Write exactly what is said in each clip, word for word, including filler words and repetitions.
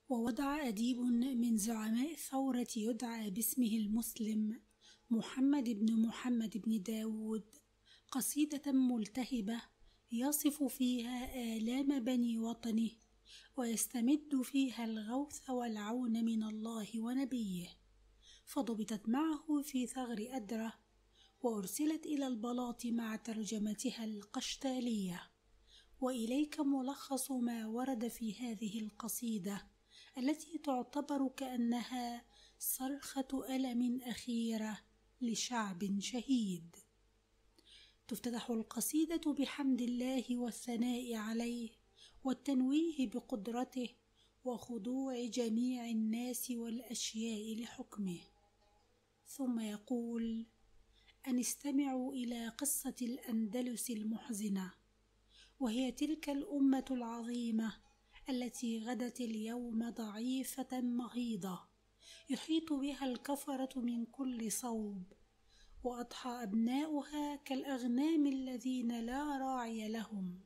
ووضع أديب من زعماء الثورة يدعى باسمه المسلم محمد بن محمد بن داود قصيدة ملتهبة يصف فيها آلام بني وطنه ويستمد فيها الغوث والعون من الله ونبيه، فضبطت معه في ثغر أدرة وأرسلت إلى البلاط مع ترجمتها القشتالية. وإليك ملخص ما ورد في هذه القصيدة التي تعتبر كأنها صرخة ألم أخيرة لشعب شهيد. تفتتح القصيدة بحمد الله والثناء عليه والتنويه بقدرته وخضوع جميع الناس والأشياء لحكمه، ثم يقول: أن استمعوا إلى قصة الأندلس المحزنة، وهي تلك الأمة العظيمة التي غدت اليوم ضعيفة مهيضة يحيط بها الكفرة من كل صوب، وأضحى أبناؤها كالأغنام الذين لا راعي لهم.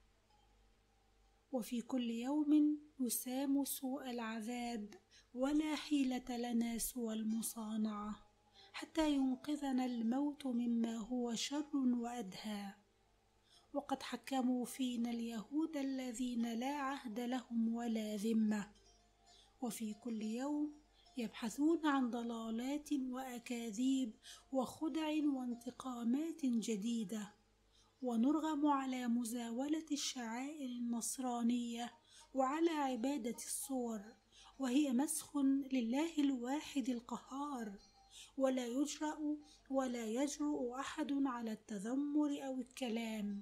وفي كل يوم يسام سوء العذاب، ولا حيلة لنا سوى المصانعة حتى ينقذنا الموت مما هو شر وأدهى. وقد حكموا فينا اليهود الذين لا عهد لهم ولا ذمة، وفي كل يوم يبحثون عن ضلالات وأكاذيب وخدع وانتقامات جديدة، ونرغم على مزاولة الشعائر النصرانية وعلى عبادة الصور، وهي مسخ لله الواحد القهار، ولا يجرأ ولا يجرؤ أحد على التذمر أو الكلام.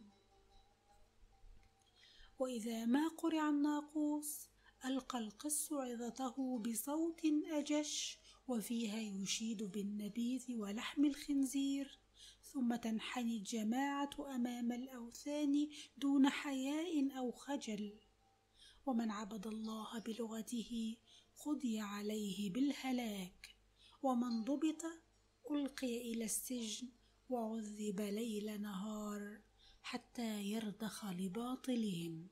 وإذا ما قرع الناقوس ألقى القس عظته بصوت أجش، وفيها يشيد بالنبيذ ولحم الخنزير، ثم تنحني الجماعة أمام الأوثان دون حياء أو خجل. ومن عبد الله بلغته قضي عليه بالهلاك، ومن ضبط ألقي إلى السجن وعذب ليل نهار حتى يرضخ لباطلهم.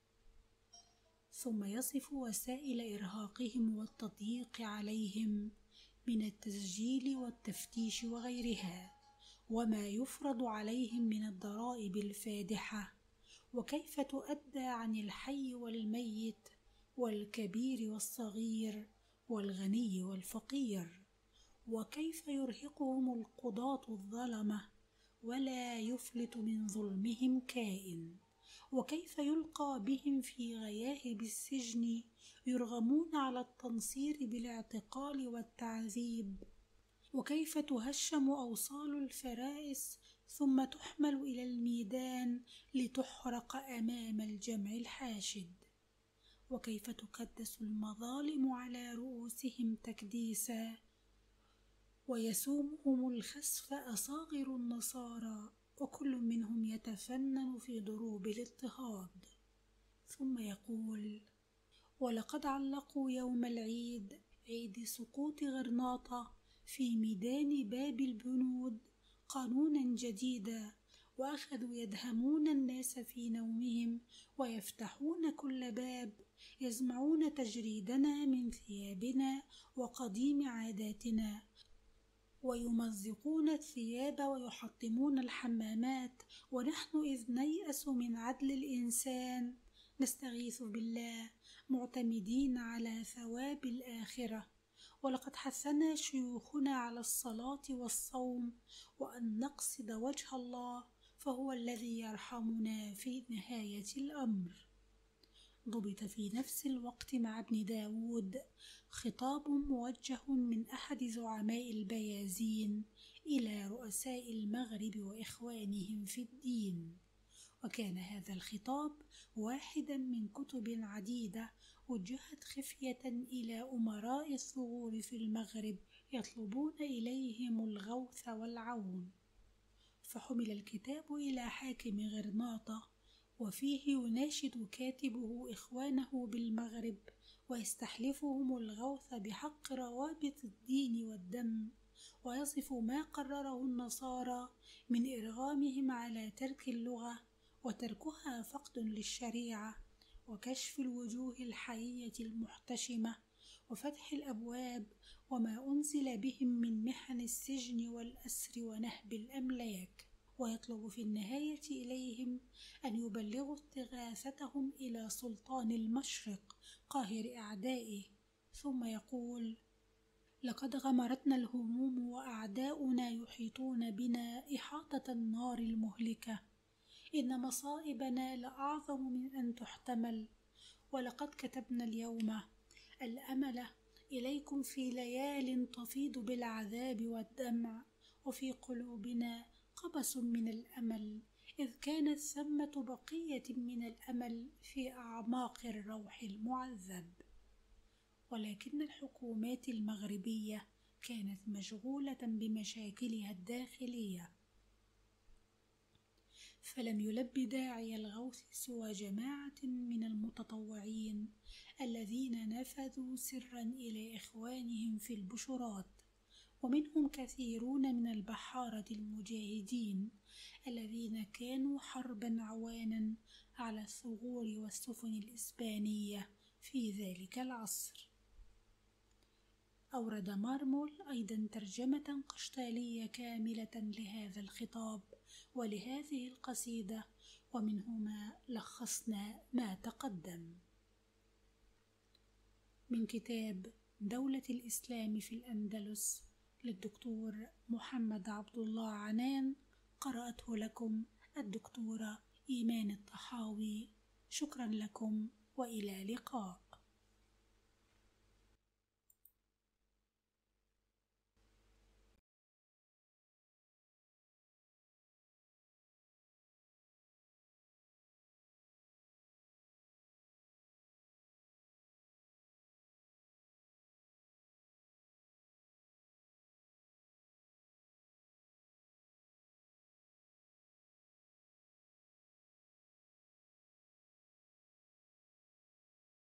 ثم يصف وسائل إرهاقهم والتضييق عليهم من التسجيل والتفتيش وغيرها، وما يفرض عليهم من الضرائب الفادحة، وكيف تؤدى عن الحي والميت والكبير والصغير والغني والفقير، وكيف يرهقهم القضاة الظلمة ولا يفلت من ظلمهم كائن، وكيف يلقى بهم في غياهب السجن يرغمون على التنصير بالاعتقال والتعذيب، وكيف تهشم أوصال الفرائس ثم تحمل إلى الميدان لتحرق أمام الجمع الحاشد، وكيف تكدس المظالم على رؤوسهم تكديسا، ويسومهم الخسف أصاغر النصارى، وكل منهم يتفنن في ضروب الاضطهاد. ثم يقول: ولقد علقوا يوم العيد، عيد سقوط غرناطة، في ميدان باب البنود قانونا جديدا، وأخذوا يدهمون الناس في نومهم ويفتحون كل باب، يزمعون تجريدنا من ثيابنا وقديم عاداتنا، ويمزقون الثياب ويحطمون الحمامات، ونحن إذ نيأس من عدل الإنسان نستغيث بالله معتمدين على ثواب الآخرة. ولقد حثنا شيوخنا على الصلاة والصوم وأن نقصد وجه الله، فهو الذي يرحمنا في نهاية الأمر. ضبط في نفس الوقت مع ابن داود خطاب موجه من أحد زعماء البيازين إلى رؤساء المغرب وإخوانهم في الدين، وكان هذا الخطاب واحدا من كتب عديدة وجهت خفية إلى أمراء الثغور في المغرب يطلبون إليهم الغوث والعون. فحمل الكتاب إلى حاكم غرناطة، وفيه يناشد كاتبه إخوانه بالمغرب ويستحلفهم الغوث بحق روابط الدين والدم، ويصف ما قرره النصارى من إرغامهم على ترك اللغة وتركها فقد للشريعة، وكشف الوجوه الحية المحتشمة وفتح الأبواب وما أنزل بهم من محن السجن والأسر ونهب الأملاك، ويطلب في النهاية إليهم أن يبلغوا استغاثتهم إلى سلطان المشرق قاهر أعدائه، ثم يقول: لقد غمرتنا الهموم وأعداؤنا يحيطون بنا إحاطة النار المهلكة، إن مصائبنا لأعظم من أن تحتمل، ولقد كتبنا اليوم الأمل إليكم في ليال تفيض بالعذاب والدمع، وفي قلوبنا قبس من الأمل، إذ كانت ثمة بقية من الأمل في أعماق الروح المعذب. ولكن الحكومات المغربية كانت مشغولة بمشاكلها الداخلية، فلم يلب داعي الغوث سوى جماعة من المتطوعين الذين نفذوا سرا إلى إخوانهم في البشرات، ومنهم كثيرون من البحارة المجاهدين الذين كانوا حربا عوانا على الثغور والسفن الإسبانية في ذلك العصر. أورد مارمول أيضا ترجمة قشتالية كاملة لهذا الخطاب ولهذه القصيدة، ومنهما لخصنا ما تقدم. من كتاب دولة الإسلام في الأندلس للدكتور محمد عبد الله عنان، قرأته لكم الدكتورة إيمان الطحاوي. شكرا لكم وإلى لقاء.